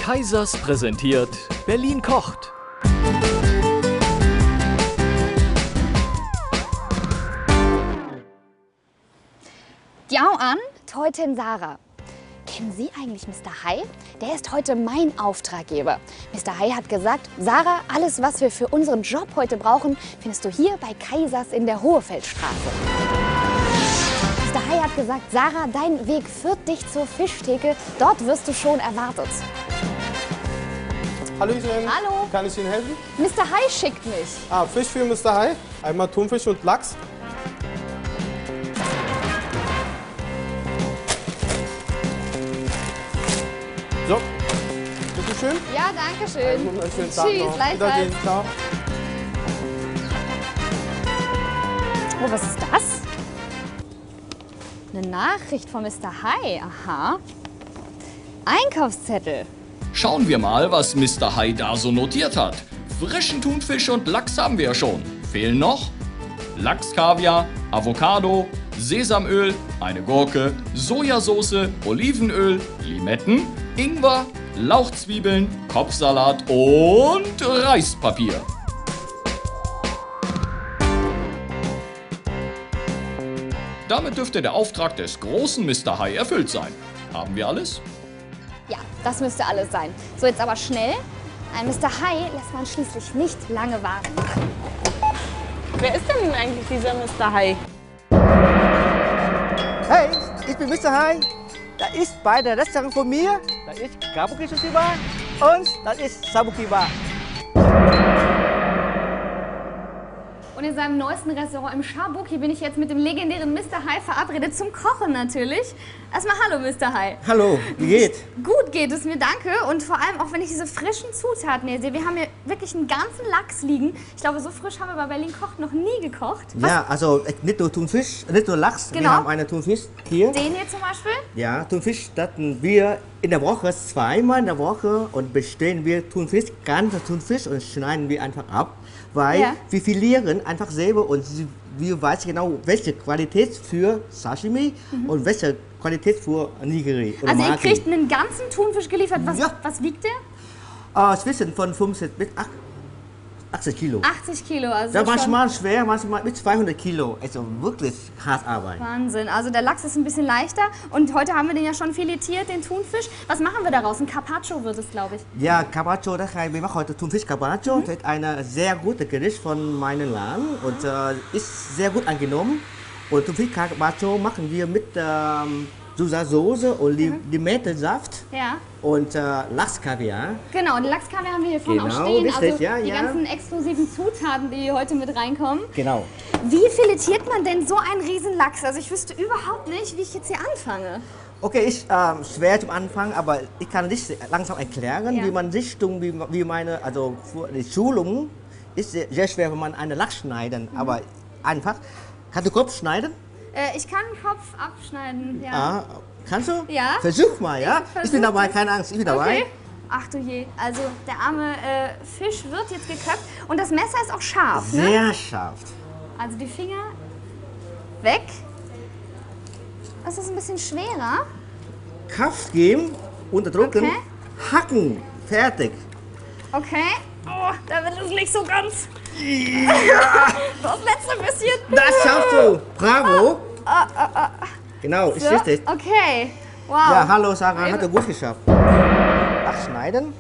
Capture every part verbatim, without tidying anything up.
Kaisers präsentiert Berlin kocht. Ciao an, Teutin Sarah. Kennen Sie eigentlich Mister Hai? Der ist heute mein Auftraggeber. Mister Hai hat gesagt, Sarah, alles, was wir für unseren Job heute brauchen, findest du hier bei Kaisers in der Hohefeldstraße. Mister Hai hat gesagt, Sarah, dein Weg führt dich zur Fischtheke. Dort wirst du schon erwartet. Hallöchen. Hallo. Kann ich Ihnen helfen? Mister Hai schickt mich. Ah, Fisch für Mister Hai. Einmal Thunfisch und Lachs. So, bitteschön. Ja, danke schön. Und einen schönen Tag Tschüss, noch. gleichfalls. Wiedersehen. Ciao. Oh, was ist das? Eine Nachricht von Mister Hai. Aha. Einkaufszettel. Schauen wir mal, was Mister Hai da so notiert hat. Frischen Thunfisch und Lachs haben wir ja schon. Fehlen noch Lachskaviar, Avocado, Sesamöl, eine Gurke, Sojasauce, Olivenöl, Limetten, Ingwer, Lauchzwiebeln, Kopfsalat und Reispapier. Damit dürfte der Auftrag des großen Mister Hai erfüllt sein. Haben wir alles? Ja, das müsste alles sein. So, jetzt aber schnell. Ein Mister Hai lässt man schließlich nicht lange warten. Wer ist denn eigentlich dieser Mister Hai? Hey, ich bin Mister Hai. Das ist bei der Restaurant von mir. Das ist Kabuki Sushi Bar und das ist Sabuki Bar. Und in seinem neuesten Restaurant im Shabuki bin ich jetzt mit dem legendären Mister Hai verabredet zum Kochen natürlich. Erstmal hallo Mister Hai. Hallo, wie geht's? Gut geht es mir, danke. Und vor allem auch, wenn ich diese frischen Zutaten hier sehe. Wir haben hier wirklich einen ganzen Lachs liegen. Ich glaube, so frisch haben wir bei Berlin kocht noch nie gekocht. Was? Ja, also nicht nur Thunfisch, nicht nur Lachs. Genau. Wir haben einen Thunfisch hier. Den hier zum Beispiel? Ja, Thunfisch, das wir in der Woche zweimal in der Woche und bestellen wir Thunfisch, ganze Thunfisch und schneiden wir einfach ab, weil Ja. wir filieren einfach selber und wir wissen genau, welche Qualität für Sashimi Mhm. und welche Qualität für Nigiri oder Also ihr Maki. kriegt einen ganzen Thunfisch geliefert. Was, Ja. was wiegt der? Äh, zwischen von fünfzig bis achtzig Kilo. achtzig Kilo. Also Ja, schon manchmal schwer, manchmal mit zweihundert Kilo. Also wirklich hart Arbeit. Wahnsinn. Also der Lachs ist ein bisschen leichter. Und heute haben wir den ja schon filetiert, den Thunfisch. Was machen wir daraus? Ein Carpaccio wird es, glaube ich. Ja, Carpaccio, das heißt, wir machen heute Thunfisch Carpaccio. Das ist ein sehr gutes Gericht von meinem Land und äh, ist sehr gut angenommen. Und Thunfisch Carpaccio machen wir mit ähm, Sojasauce und Li Limettensaft Ja. und äh, Lachskaviar. Genau, den Lachskaviar haben wir hier vorne Genau, auch stehen. richtig, Also ja, die ja. ganzen exklusiven Zutaten, die heute mit reinkommen. Genau. Wie filetiert man denn so einen riesen Lachs? Also ich wüsste überhaupt nicht, wie ich jetzt hier anfange. Okay, ist ähm, schwer zum Anfang, aber ich kann dich langsam erklären, Ja. wie man Richtung, wie, wie meine, also für die Schulung ist sehr, sehr schwer, wenn man einen Lachs schneiden, Mhm. aber einfach. Kannst du Kopf schneiden? Äh, ich kann den Kopf abschneiden. Ja. Ah, kannst du? Ja. Versuch mal, ja? Ich Ich, bin versuch dabei, es. keine Angst, ich bin dabei. Okay. Ach du je, also der arme äh, Fisch wird jetzt geköpft und das Messer ist auch scharf, ne? Sehr scharf. Also die Finger weg. Das ist ein bisschen schwerer. Kraft geben, unterdrücken, Okay. hacken, fertig. Okay. Oh, da wird es nicht so ganz. Das letzte bisschen. Das schaffst du. Bravo. Genau, ist So, richtig. okay. Wow. Ja, hallo Sarah, hat er gut geschafft. Lachs schneiden.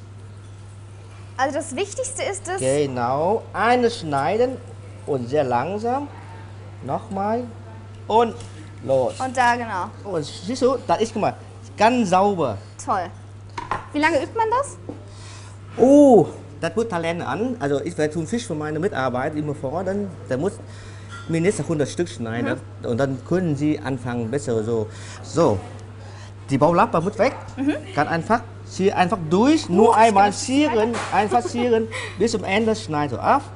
Also das Wichtigste ist es. Genau, eine schneiden und sehr langsam. Nochmal und los. Und da genau. Und siehst du, das ist, guck mal, ganz sauber. Toll. Wie lange übt man das? Oh, das wird Talent an. Also ich werde Thunfisch von meinen Mitarbeitern immer fordern. Der muss mindestens hundert Stück schneiden. Mhm. Und dann können sie anfangen besser so. So, die Baulappe muss weg. Mhm. Ganz einfach. Zieh einfach durch, nur einmal ziehen, einfach ziehen, bis zum Ende schneid du ab.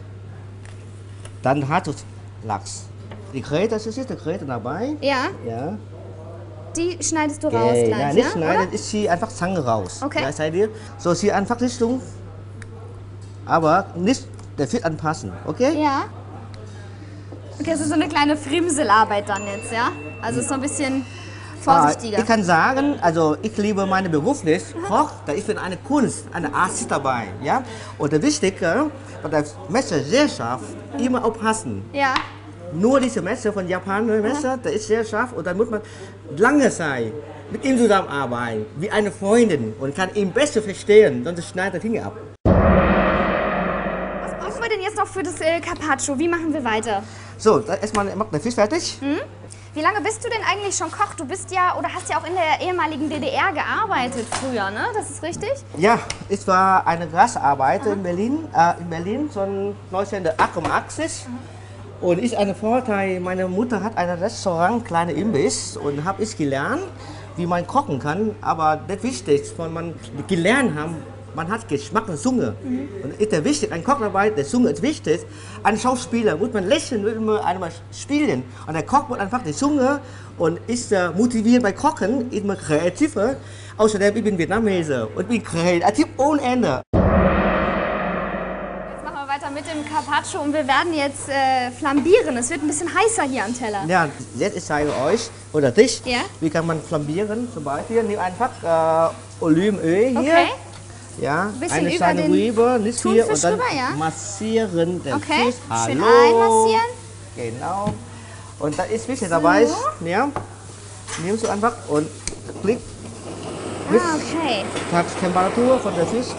Dann hast du Lachs. Die Krete, das ist die Krete dabei. Ja. Ja. Die schneidest du raus Okay, gleich, nein, nicht ja? schneiden, Oder? ich ziehe einfach Zange raus. Okay. Ja, seid ihr? So, zieh einfach Richtung. Aber nicht der Fit anpassen, okay? Ja. Okay, es ist so eine kleine Frimselarbeit dann jetzt, ja? Also so ein bisschen vorsichtiger. Äh, ich kann sagen, also ich liebe meine beruflich Koch, da ist eine Kunst, eine Art dabei, ja. Und das Wichtige, bei der Messer sehr scharf, immer aufpassen. Ja. Nur diese Messer von Japan, neue Messer, der ist sehr scharf und dann muss man lange sein, mit ihm zusammenarbeiten, wie eine Freundin und kann ihn besser verstehen, sonst schneidet der Finger ab. Was brauchen wir denn jetzt noch für das äh, Carpaccio? Wie machen wir weiter? So, dann erstmal macht der Fisch fertig. Hm? Wie lange bist du denn eigentlich schon Koch? Du bist ja oder hast ja auch in der ehemaligen D D R gearbeitet früher, ne? Das ist richtig? Ja, ich war eine Gastarbeit in Berlin, äh, in Berlin von neunzehnhundertachtundachtzig. Mhm. Und ist ein Vorteil, meine Mutter hat ein Restaurant, kleine Imbiss, und habe ich gelernt, wie man kochen kann. Aber das Wichtigste, was man gelernt haben, man hat Geschmack und Zunge. Mhm. Und ist der wichtig, ein Koch dabei, der Zunge ist wichtig. Ein Schauspieler muss man lächeln, will immer einmal spielen. Und der Koch muss einfach die Zunge und ist äh, motiviert bei Kochen, ist immer kreativer. Außerdem, ich bin Vietnamese und bin kreativ ohne Ende. Jetzt machen wir weiter mit dem Carpaccio und wir werden jetzt äh, flambieren. Es wird ein bisschen heißer hier am Teller. Ja, jetzt ich zeige euch, oder dich, ja? Wie kann man flambieren. Zum Beispiel, nimm einfach äh, Olivenöl hier. Okay. Ja, bisschen eine über kleine den Rübe, nicht hier und dann rüber, ja? massieren den Okay, Fisch. schön Hallo. einmassieren. Genau. Und da ist wichtig dabei, So. ja, nimmst du einfach und klick. Ah, okay. Die Temperatur von der Fisch.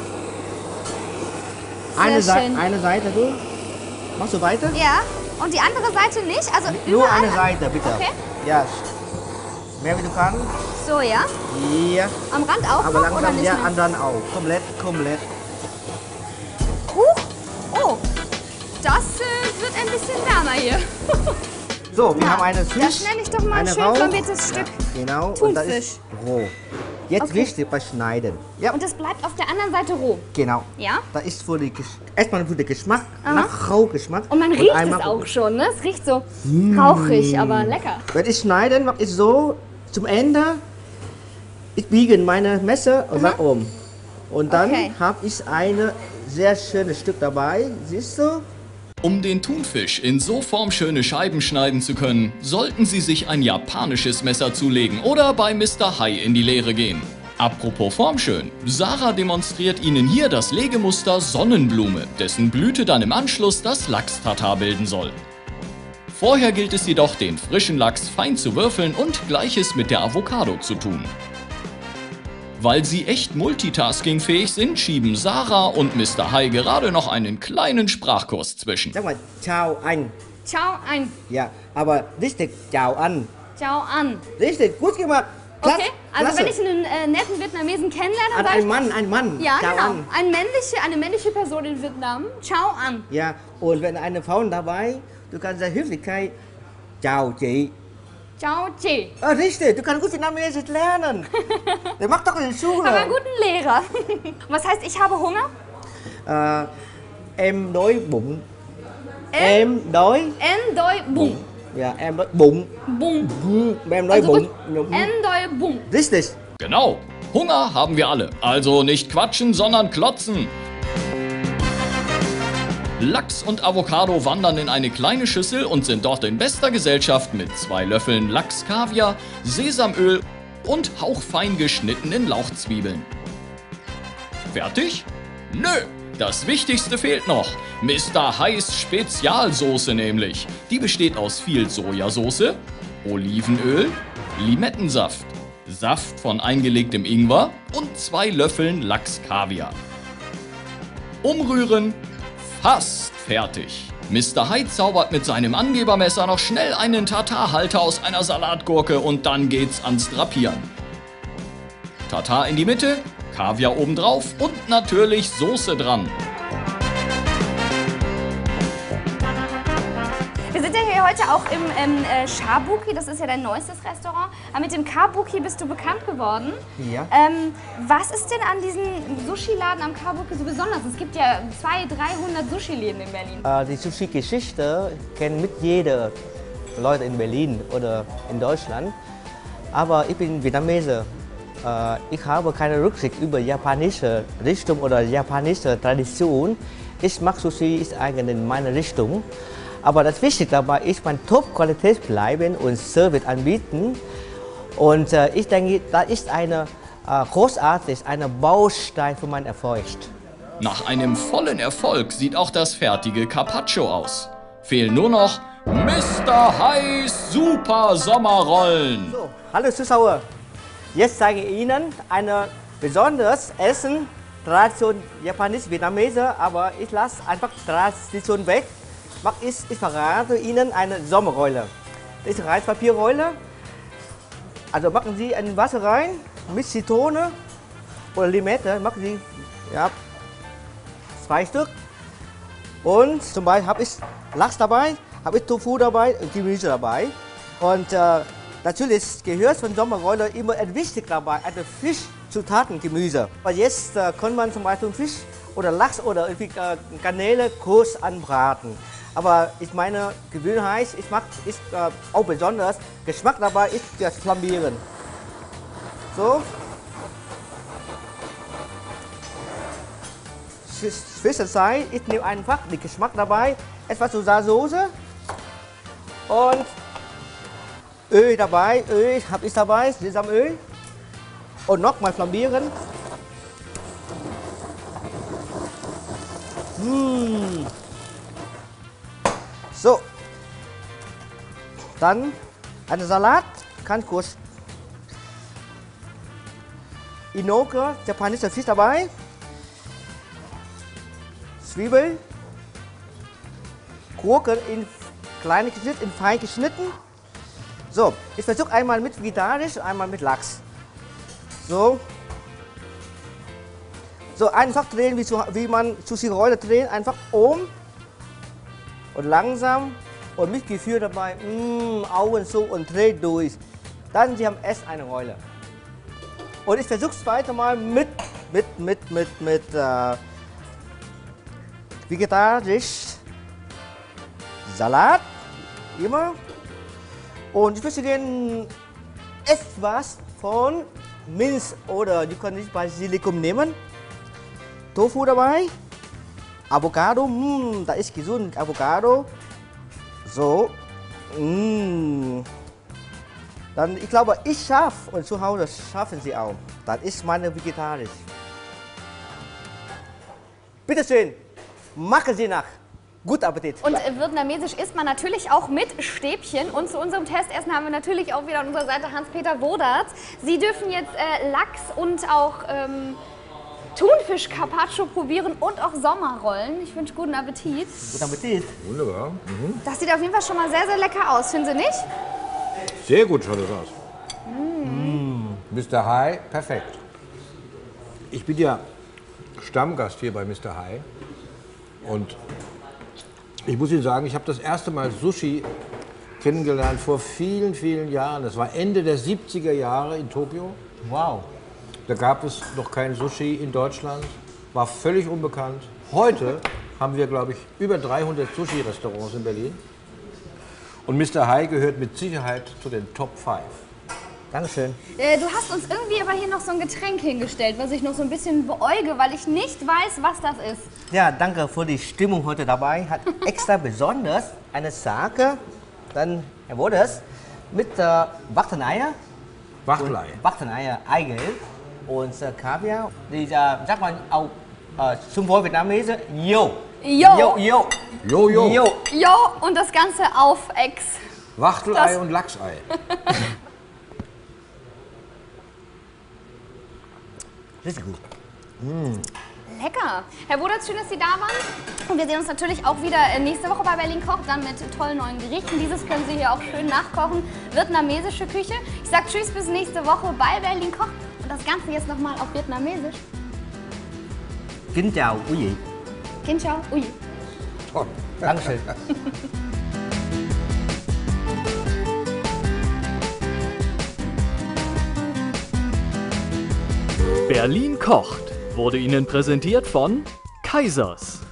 Eine, Sehr Sei schön. eine Seite, du. Machst du weiter? Ja, und die andere Seite nicht? Also Nur überall? eine Seite, bitte. Okay. Ja. Mehr wie du kannst. So, ja? Hier. Am Rand auch Aber noch oder langsam, nicht ja, mehr? und dann auch. Komplett, komplett. Huch. Oh, das äh, wird ein bisschen wärmer hier. So, wir Na, haben eine da Fisch. schnell ich doch mal eine schön Rauch. flambiertes Stück Ja, genau. Und das ist roh. Jetzt Okay. wichtig bei Schneiden. Ja, Und das bleibt auf der anderen Seite roh. genau. Ja? Da ist für die Gesch erstmal für den Geschmack, nach Rauchgeschmack. Und man riecht einmal- es auch schon, ne? Es riecht so rauchig, aber lecker. Wenn ich schneiden, mache ich so zum Ende. Ich biege meine Messer und nach oben. Und dann Okay. habe ich ein sehr schönes Stück dabei. Siehst du? Um den Thunfisch in so formschöne Scheiben schneiden zu können, sollten Sie sich ein japanisches Messer zulegen oder bei Mister Hai in die Lehre gehen. Apropos formschön, Sarah demonstriert Ihnen hier das Legemuster Sonnenblume, dessen Blüte dann im Anschluss das Lachs-Tatar bilden soll. Vorher gilt es jedoch, den frischen Lachs fein zu würfeln und Gleiches mit der Avocado zu tun. Weil sie echt multitaskingfähig sind, schieben Sarah und Mister Hai gerade noch einen kleinen Sprachkurs zwischen. Sag mal, ciao an. Ciao ein. Ja, aber richtig, ciao an. Ciao an. Richtig, gut gemacht. Klasse, Okay, also klasse. wenn ich einen äh, netten Vietnamesen kennenlerne, dann An sage ich... ein Mann, ein Mann. Ja, ciao genau. an. Ein männliche, eine männliche Person in Vietnam. Ciao an. Ja, und wenn eine Frau dabei, du kannst sehr Höflichkeit, ciao chị. Ciao, Chi. Ah, richtig, du kannst gut Vietnamesisch lernen. Der macht doch in der Ich habe Schule. einen guten Lehrer. Was heißt, ich habe Hunger? Äh, em đói bụng. Em đói. En doi bung. Ja, em đói bụng. Bung. Hm, Em đói Also bụng. gut. En doi bung. Richtig. Genau, Hunger haben wir alle, also nicht quatschen, sondern klotzen. Lachs und Avocado wandern in eine kleine Schüssel und sind dort in bester Gesellschaft mit zwei Löffeln Lachskaviar, Sesamöl und hauchfein geschnittenen Lauchzwiebeln. Fertig? Nö, das Wichtigste fehlt noch. Mister Hais Spezialsoße nämlich. Die besteht aus viel Sojasauce, Olivenöl, Limettensaft, Saft von eingelegtem Ingwer und zwei Löffeln Lachskaviar. Umrühren. Fast fertig. Mister Hai zaubert mit seinem Angebermesser noch schnell einen Tartarhalter aus einer Salatgurke und dann geht's ans Drapieren. Tartar in die Mitte, Kaviar obendrauf und natürlich Soße dran. Wir sind ja hier heute auch im ähm, äh, Shabuki, das ist ja dein neuestes Restaurant. Aber mit dem Kabuki bist du bekannt geworden. Ja. Ähm, was ist denn an diesem Sushi-Laden am Kabuki so besonders? Es gibt ja zweihundert, dreihundert Sushi-Läden in Berlin. Äh, die Sushi-Geschichte kennt mit jeder Leute in Berlin oder in Deutschland. Aber ich bin Vietnamese. Äh, ich habe keine Rücksicht über japanische Richtung oder japanische Tradition. Ich mag Sushi, ist eigentlich meine Richtung. Aber das Wichtige dabei ist, mein Top-Qualität bleiben und Service anbieten. Und äh, ich denke, das ist eine äh, großartig, eine Baustein für meinen Erfolg. Nach einem vollen Erfolg sieht auch das fertige Carpaccio aus. Fehlen nur noch Mister Highs Super Sommerrollen. So, hallo Zuschauer, jetzt zeige ich Ihnen ein besonderes Essen, Tradition japanisch-vietnamese, aber ich lasse einfach Tradition weg. Ich, ich verrate Ihnen eine Sommerrolle. Das ist Reispapierrolle. Also machen Sie ein Wasser rein mit Zitrone oder Limette, machen Sie ja, zwei Stück. Und zum Beispiel habe ich Lachs dabei, habe ich Tofu dabei und Gemüse dabei. Und äh, natürlich gehört von Sommerrolle immer ein wichtig dabei, eine Fischzutaten, Gemüse. Aber jetzt äh, kann man zum Beispiel Fisch oder Lachs oder irgendwie, äh, Garnele kurz anbraten. Aber ich meine Gewohnheit, ich mag ist äh, auch besonders. Geschmack dabei ist das Flambieren. So. Zwischenzeit, ich nehme einfach den Geschmack dabei, etwas Soße und Öl dabei, Öl habe ich dabei, Sesamöl und nochmal flambieren. Mmh. So, dann einen Salat, ganz kurz. Inoke, japanischer Fisch dabei. Zwiebeln, Gurken in kleine geschnitten, in fein geschnitten. So, ich versuche einmal mit vegetarisch und einmal mit Lachs. So. So einfach drehen, wie, zu, wie man Sushi-Rolle dreht, einfach um und langsam und mit Gefühl dabei, mm, Augen zu und dreht durch. Dann Sie haben erst eine Rolle. Und ich versuche es weiter mal mit, mit, mit, mit, mit, äh, vegetarisch Salat, immer. Und ich möchte gerne etwas von Minz oder du kannst nicht Basilikum nehmen. Tofu dabei, Avocado, mh, da ist gesund, Avocado. So, mh. Dann, ich glaube, ich schaffe und zu Hause schaffen Sie auch. Das ist meine vegetarisch. Bitte schön. Machen Sie nach. Guten Appetit. Und äh, vietnamesisch isst man natürlich auch mit Stäbchen. Und zu unserem Testessen haben wir natürlich auch wieder an unserer Seite Hans-Peter Wodarz. Sie dürfen jetzt äh, Lachs und auch ähm, Thunfisch-Carpaccio probieren und auch Sommerrollen. Ich wünsche guten Appetit. Guten Appetit. Wunderbar. Mhm. Das sieht auf jeden Fall schon mal sehr, sehr lecker aus, finden Sie nicht? Sehr gut schaut das aus. Mm. Mister Hai, perfekt. Ich bin ja Stammgast hier bei Mister Hai. Und ich muss Ihnen sagen, ich habe das erste Mal Sushi kennengelernt vor vielen, vielen Jahren. Das war Ende der siebziger Jahre in Tokio. Wow. Da gab es noch kein Sushi in Deutschland, war völlig unbekannt. Heute haben wir, glaube ich, über dreihundert Sushi-Restaurants in Berlin. Und Mister Hai gehört mit Sicherheit zu den Top fünf. Dankeschön. Äh, du hast uns irgendwie aber hier noch so ein Getränk hingestellt, was ich noch so ein bisschen beäuge, weil ich nicht weiß, was das ist. Ja, danke für die Stimmung heute dabei. Hat extra besonders eine Sake, dann Herr Wodarz, mit äh, Wachteneier. Wachtelei. Wachteneier, Eigelb und äh, Kaviar. Die äh, sagt man auch äh, zum Wohl Vietnamese, yo. Jo. Yo, yo. Jo, jo. Yo. Jo, und das Ganze auf Ex. Wachtelei Das- und Lachsei. Richtig gut. Lecker. Herr Wodarz, schön, dass Sie da waren. Und wir sehen uns natürlich auch wieder äh, nächste Woche bei Berlin kocht, dann mit tollen neuen Gerichten. Dieses können Sie hier auch schön nachkochen. Vietnamesische Küche. Ich sage tschüss bis nächste Woche bei Berlin kocht. Und das Ganze jetzt nochmal auf Vietnamesisch. Kính chào quý vị. Kin chao. Ui. Toll. Dankeschön. Berlin kocht wurde Ihnen präsentiert von Kaisers.